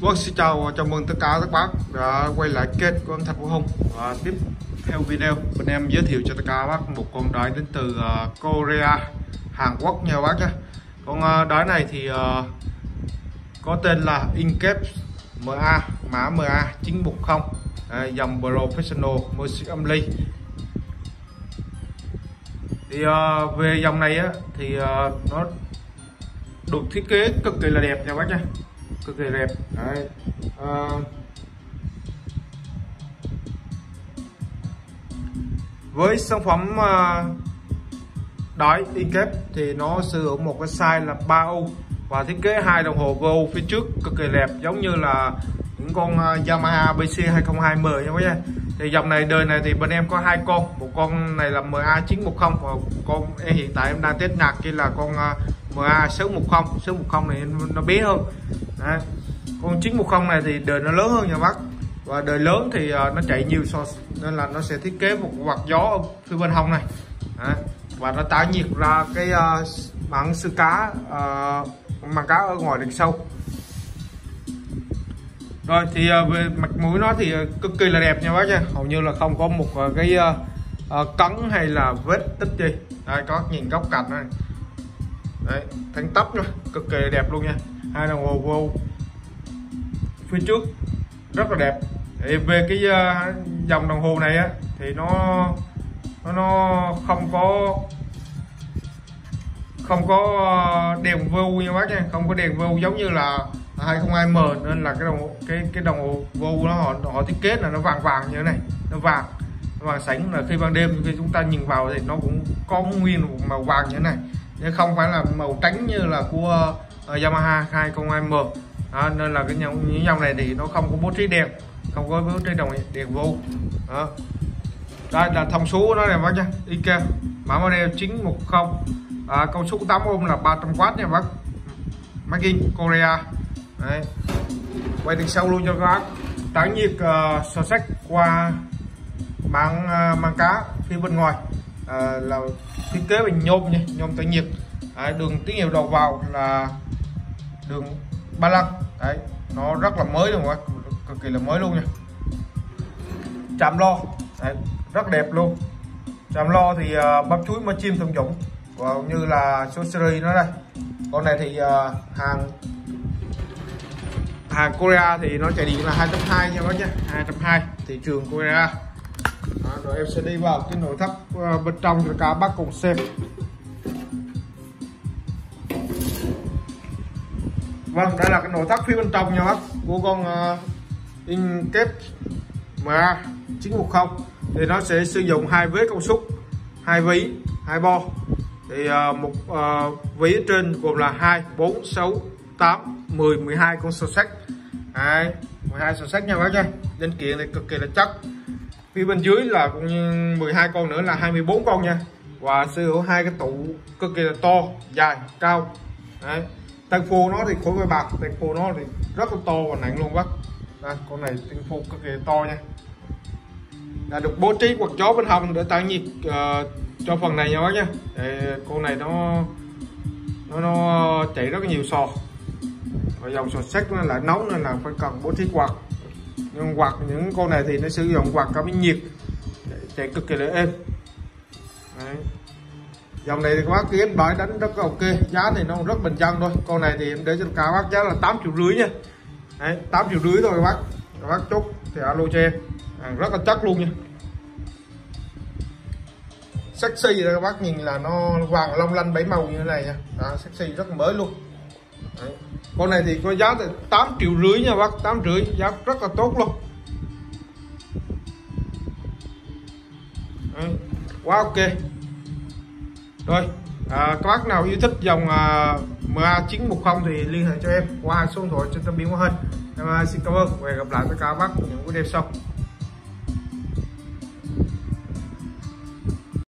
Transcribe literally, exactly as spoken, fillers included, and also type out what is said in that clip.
Vâng, xin chào, chào mừng tất cả các bác đã quay lại kênh của em Thạch Vũ Hùng. Và tiếp theo video bên em giới thiệu cho tất cả các bác một con đáy đến từ uh, Korea, Hàn Quốc nha các bác nhé. Con uh, đáy này thì uh, có tên là Incap em a, mã em a chín một không, uh, dòng Professional Music âm ly. Thì uh, về dòng này á, thì uh, nó được thiết kế cực kỳ là đẹp nha các bác nhé, cực kỳ đẹp. Đấy. À, với sản phẩm uh, đáy Incap thì nó sử dụng một cái size là ba u và thiết kế hai đồng hồ vê u phía trước cực kỳ đẹp, giống như là những con uh, Yamaha bê xê hai không hai em nha các bác. Thì dòng này đời này thì bên em có hai con, một con này là em a chín một không và con hiện tại em đang test nhạc kia là con uh, em a sáu một không. sáu một không này nó bé hơn. Đấy. Con chín một không này thì đời nó lớn hơn nha bác, và đời lớn thì uh, nó chạy nhiều so nên là nó sẽ thiết kế một quạt gió ở phía bên hông này. Đấy. Và nó tản nhiệt ra cái uh, mảng sư cá, uh, mảng cá ở ngoài đằng sau. Rồi thì uh, về mặt mũi nó thì uh, cực kỳ là đẹp nha bác nha, hầu như là không có một uh, cái uh, uh, cấn hay là vết tích gì. Đây, có nhìn góc cạnh này. Đấy, thẳng tắp nữa, cực kỳ đẹp luôn nha. Hai đồng hồ vô phía trước rất là đẹp. Thì về cái uh, dòng đồng hồ này á thì nó nó nó không có không có đèn vô nha bác nha, không có đèn vô giống như là hai không hai em, nên là cái đồng cái cái đồng hồ vô nó họ họ thiết kế là nó vàng vàng như thế này, nó vàng nó vàng sánh, là khi ban đêm khi chúng ta nhìn vào thì nó cũng có nguyên một màu vàng như thế này, chứ không phải là màu trắng như là của uh, Yamaha hai không hai em. Đó, nên là cái dòng, những dòng này thì nó không có bố trí đèn, không có bố trí đồng đèn vô. Đó. Đây là thông số của nó này bác nha, Incap mã model chín một không, à, công suất tám ohm là ba trăm oát nha bác, made in Korea. Đấy. Quay từ sau luôn cho các bác, tản nhiệt uh, xò xách qua mảng uh, mảng cá phía bên ngoài, uh, là thiết kế bằng nhôm nha, nhôm tản nhiệt. Đấy, đường tín hiệu đầu vào là đường ba lăng. Đấy, nó rất là mới luôn, cực kỳ là mới luôn nha. Chạm lo, đấy, rất đẹp luôn. Chạm lo thì uh, bắp chuối mơ chim thông dụng, và như là số series nó đây. Con này thì uh, hàng hàng Korea thì nó chạy điện là hai chấm hai nha bác nhé, hai chấm hai thị trường Korea. Đó, rồi em sẽ đi vào cái nội thất uh, bên trong cho cả bác cùng xem. Vâng, đây là cái nội thất phía bên trong nha bác của con uh, Incap em a chín một không. Thì nó sẽ sử dụng hai vế công suất, hai ví, hai bo. Thì uh, một uh, ví ở trên gồm là hai, bốn, sáu, tám, mười, mười hai con sò sách. Đấy, mười hai sò sách nha bác nha. Linh kiện thì cực kỳ là chắc. Phía bên dưới là cũng như mười hai con nữa là hai mươi bốn con nha. Và sử dụng hai cái tủ cực kỳ là to, dài, cao. Đấy. Tăng phô nó thì khối với bạc, tăng phô nó thì rất là to và nặng luôn bác. Đây, con này tăng phô cực kỳ to nha. Đã được bố trí quạt gió bên hông để tản nhiệt uh, cho phần này nha bác nha. Để con này nó nó nó chạy rất là nhiều sò, và dòng sò sách nó lại nóng nên là phải cần bố trí quạt. Nhưng quạt những con này thì nó sử dụng quạt cảm biến nhiệt, chạy cực kỳ là êm. Đấy. Dòng này thì các bác ghép đáy đánh rất là ok, giá thì nó rất bình dân thôi. Con này thì em để cho các bác giá là tám triệu rưỡi nha. Đấy, tám triệu rưỡi thôi các bác. Các bác chốt thì alo cho em, à, rất là chắc luôn nha. Sexy rồi các bác nhìn là nó vàng long lanh bảy màu như thế này nha. Đó, sexy rất là mới luôn. Đấy. Con này thì có giá từ tám triệu rưỡi nha bác, tám rưỡi, giá rất là tốt luôn. Đấy, quá ok. Rồi, à, các bác nào yêu thích dòng à, em a chín một không thì liên hệ cho em qua số điện thoại trên tấm biển màn hình. Em xin cảm ơn và hẹn gặp lại tất cả các bác những video sau.